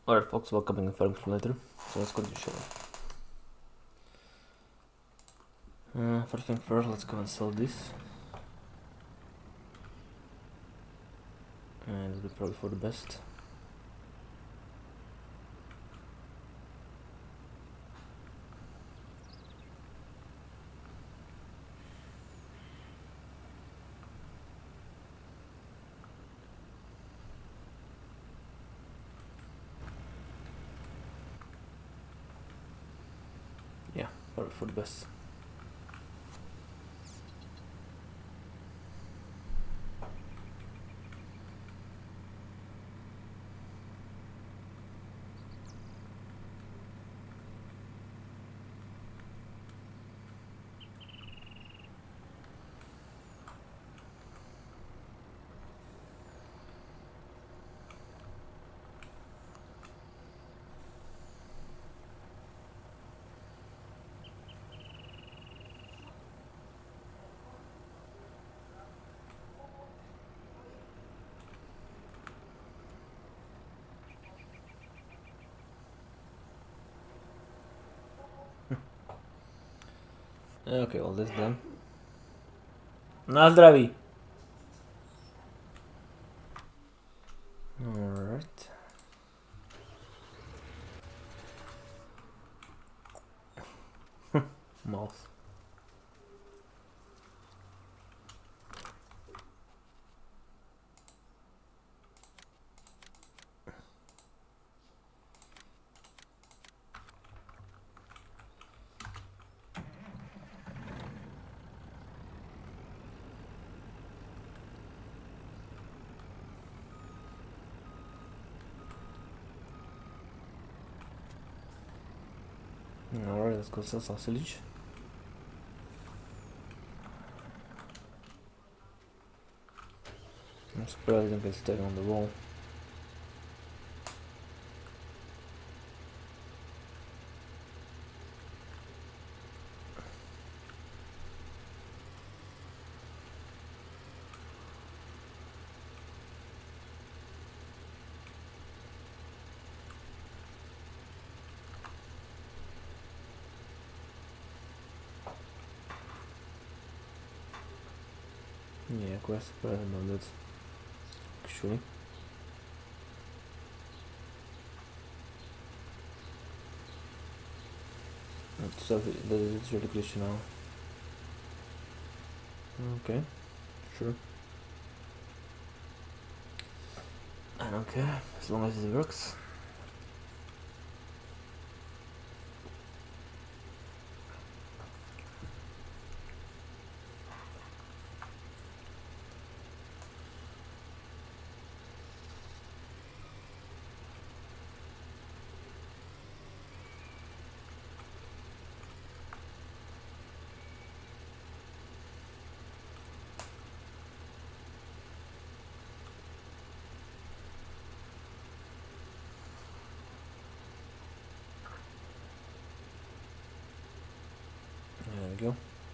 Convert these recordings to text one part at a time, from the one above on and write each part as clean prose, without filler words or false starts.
Alright folks, welcome in from later. So let's continue showing. First thing first, let's go and sell this. And it'll be probably for the best. Yeah, probably for the best. Okay, all this done. Na zdraví! Alright. Mouse. Alright, let's go sell sausage. I'm surprised I didn't get stuck on the wall. Yeah, quite surprised about that, actually. So that is really good to know. Okay, sure. I don't care, as long as it works. There we go.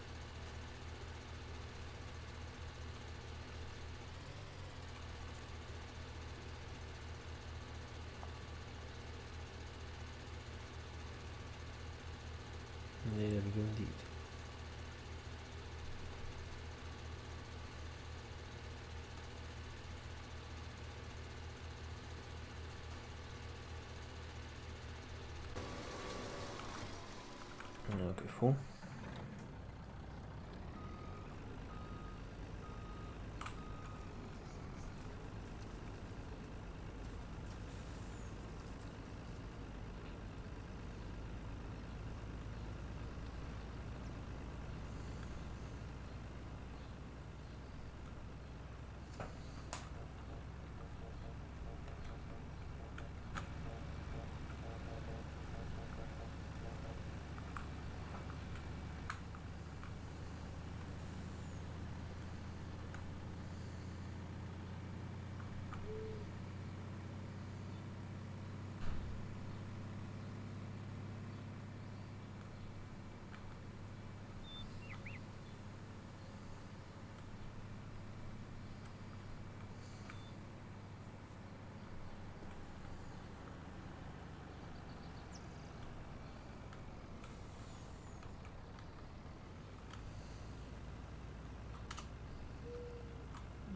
There we go indeed. Okay, full.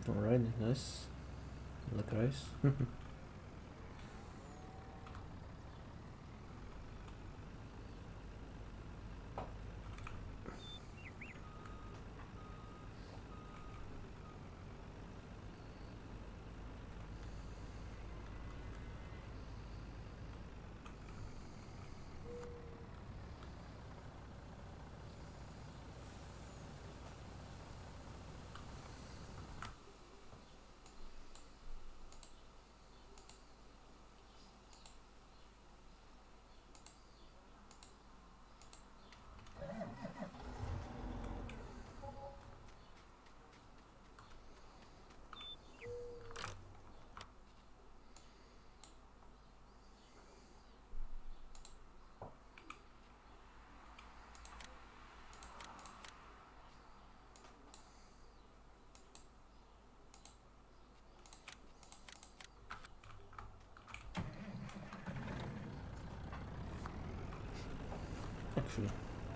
Alright, nice. Look nice. Actually,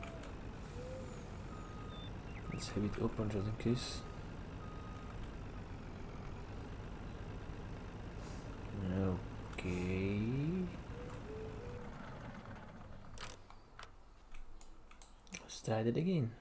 let's have it open just in case. Okay. Let's try it again.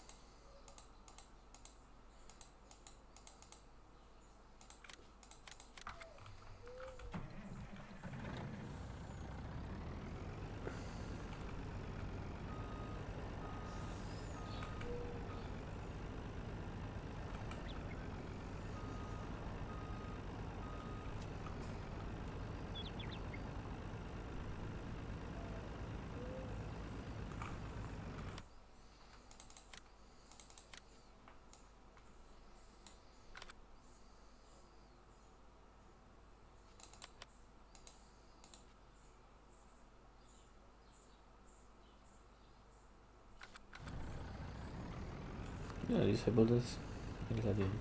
Yeah, disable this. I think I did.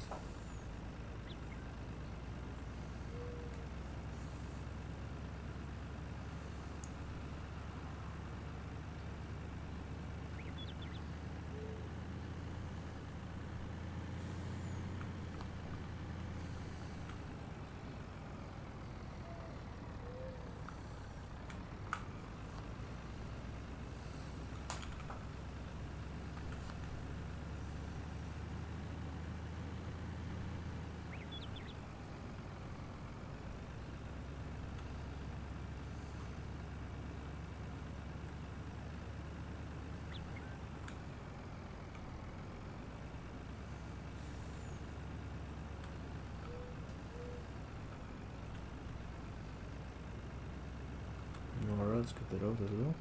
Alright, let's get that out as well.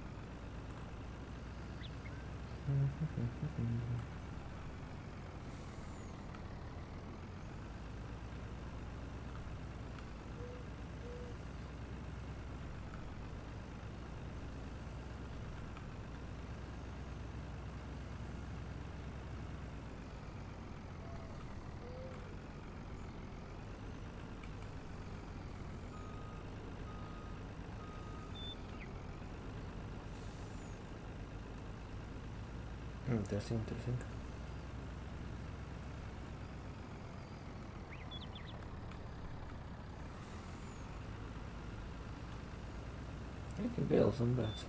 Interesting, interesting. I can build some bets.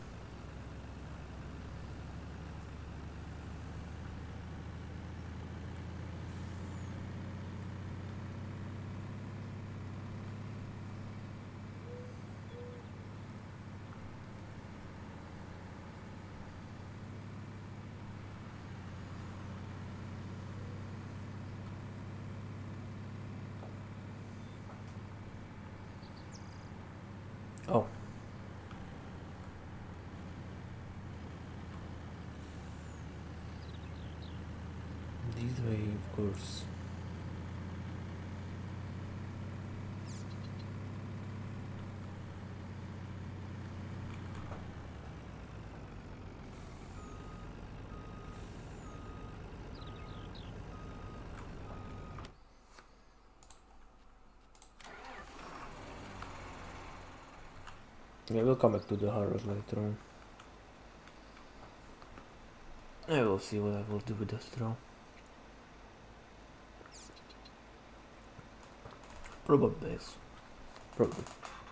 Oh. This way, of course. Yeah, we'll come back to the horrors later on. I will see what I will do with the straw. Robot base. Probably.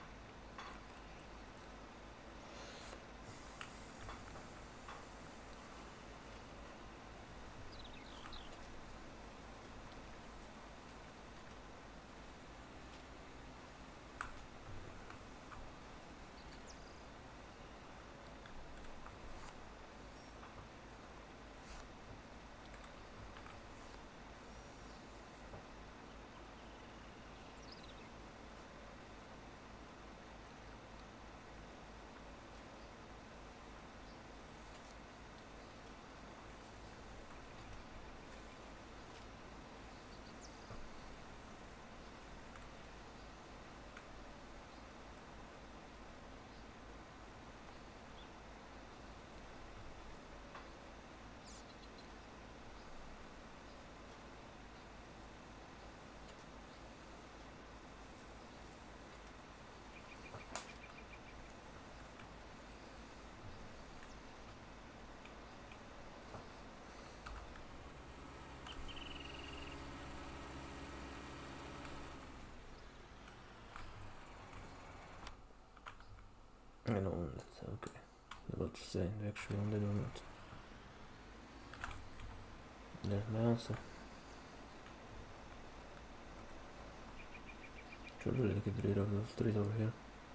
I know that's okay. About to say, actually on the donut. There's my answer. Should really get rid of those trees over here.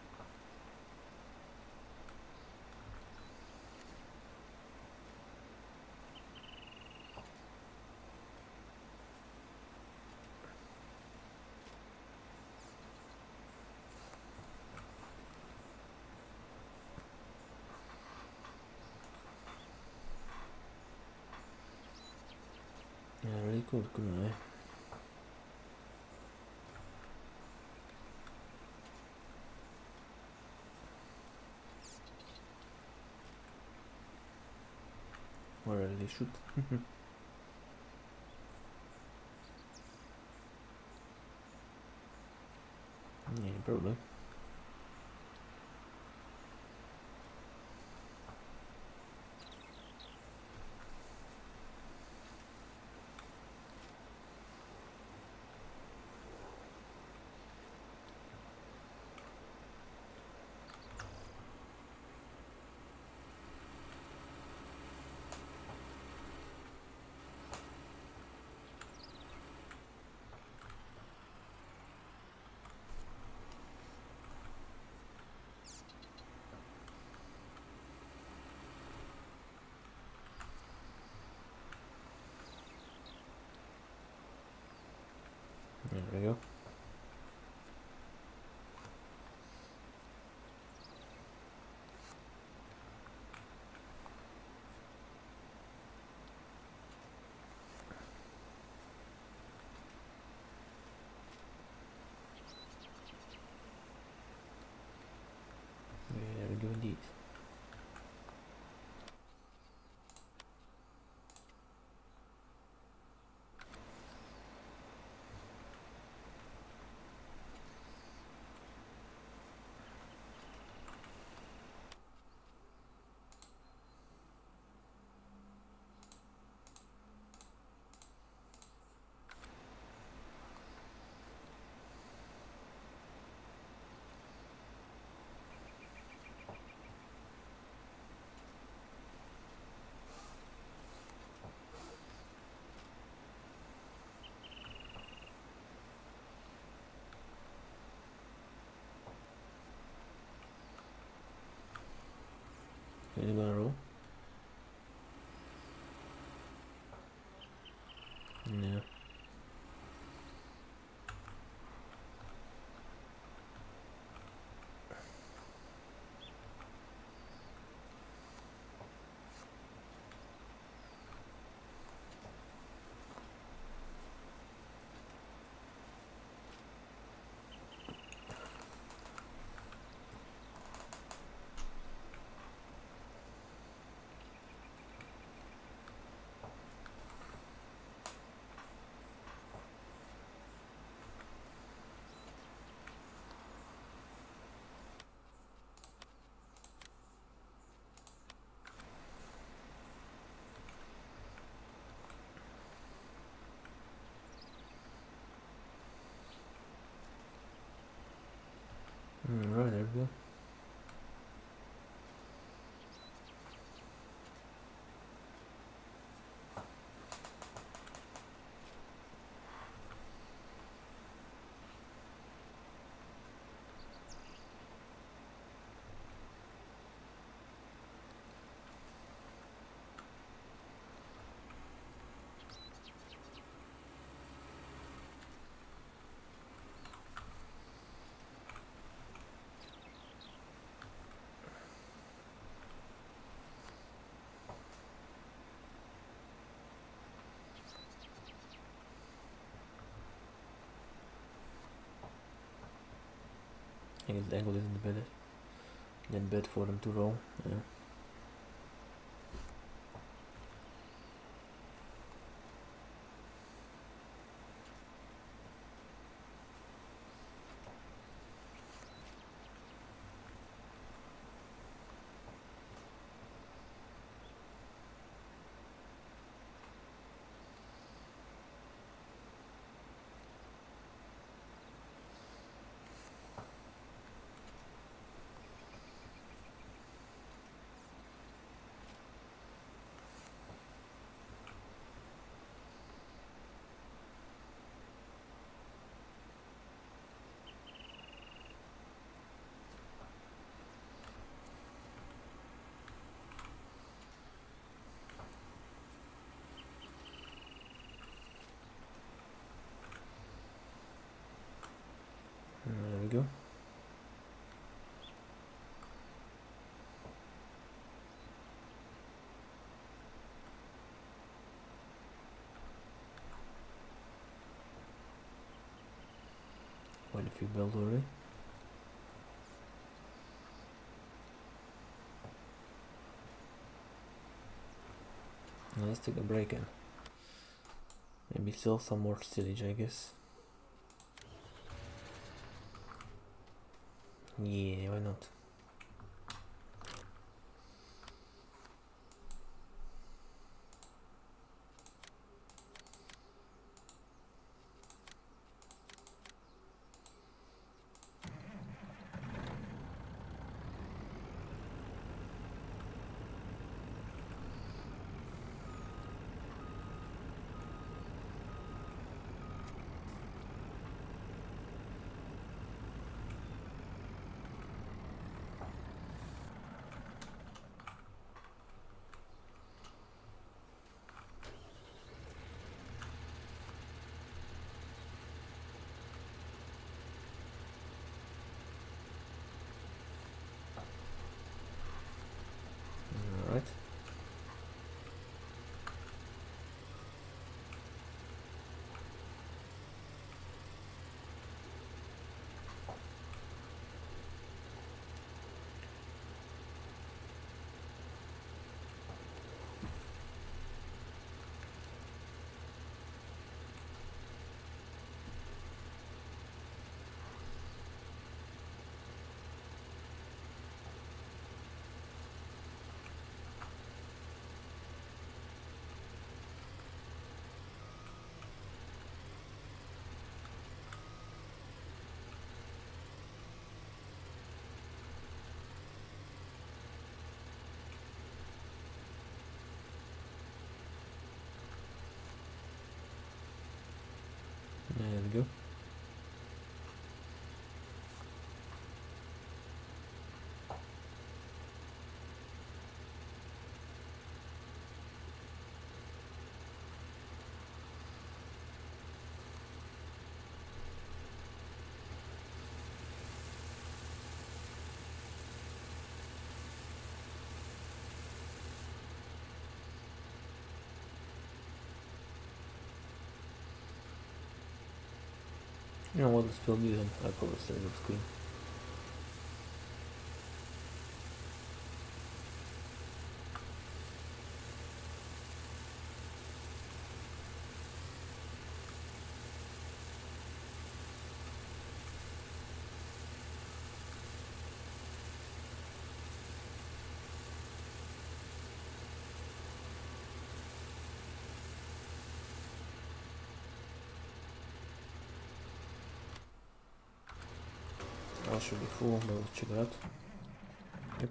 Yeah, really cool, couldn't I? Or at least should. Yeah, probably. There we go. There we go indeed. Is it gonna roll? No. Alright, there we go. I guess the angle isn't better than bad for them to roll. Yeah. There we go. Quite a few built already. Now let's take a break in. Maybe sell some more silage, I guess. Yeah, why not? Alright. There we go. You know what, let's fill these in. I'll probably save the screen. All should be full, but let's check it out. Yep.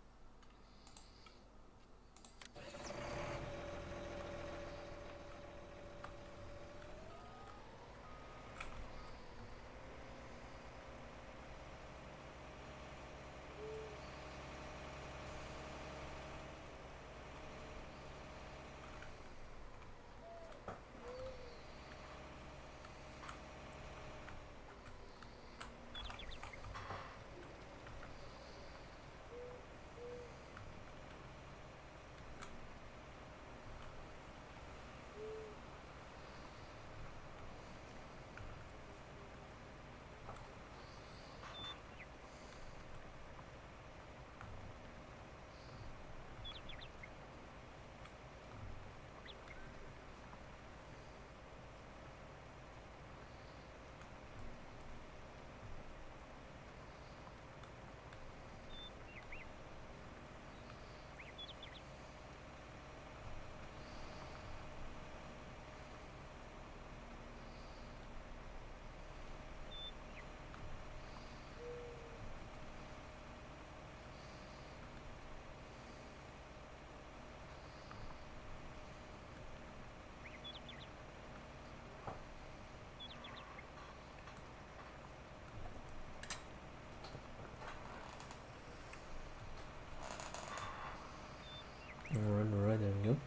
Alright, there we go.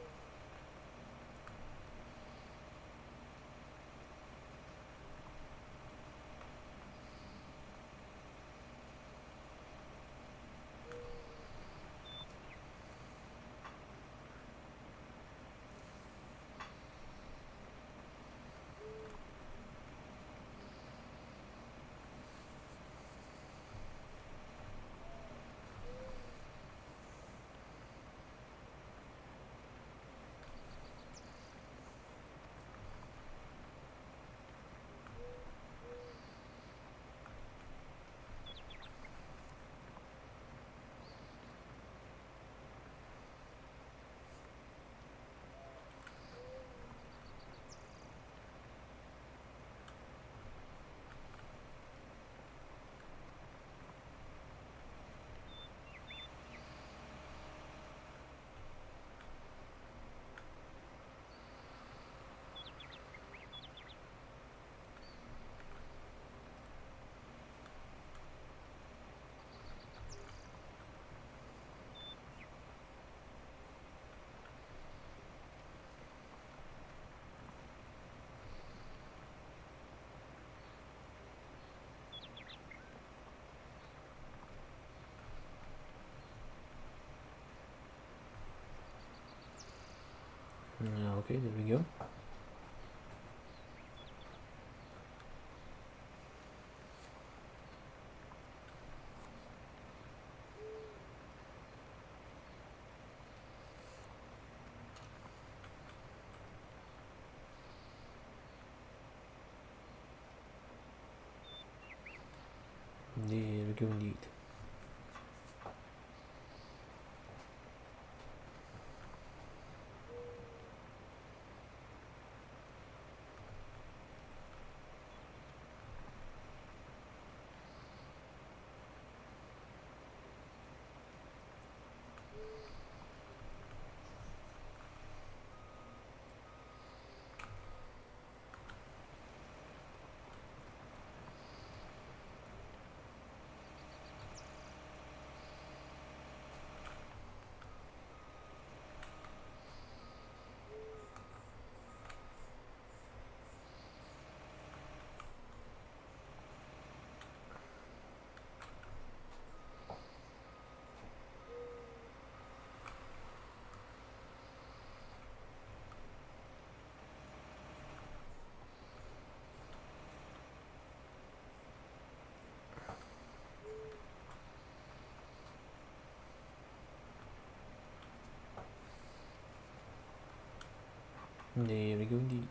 Okay, there we go. There we go indeed. There we go indeed.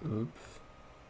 Oops.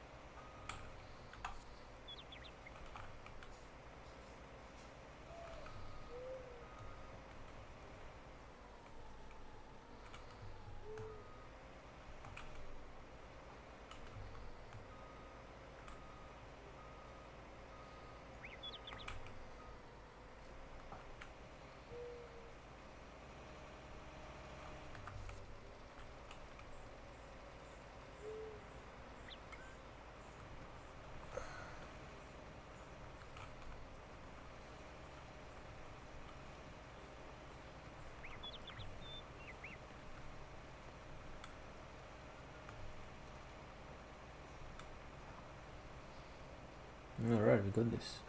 Alright, we got this.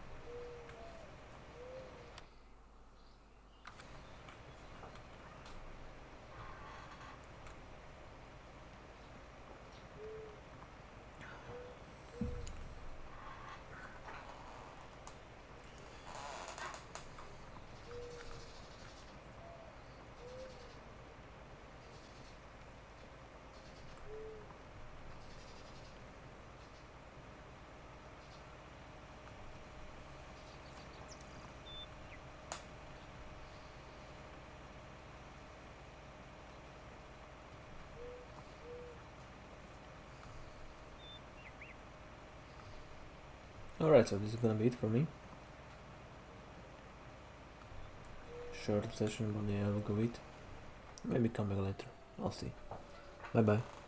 Alright, so this is gonna be it for me. Short session, but yeah, I'll go eat. Maybe come back later. I'll see. Bye bye.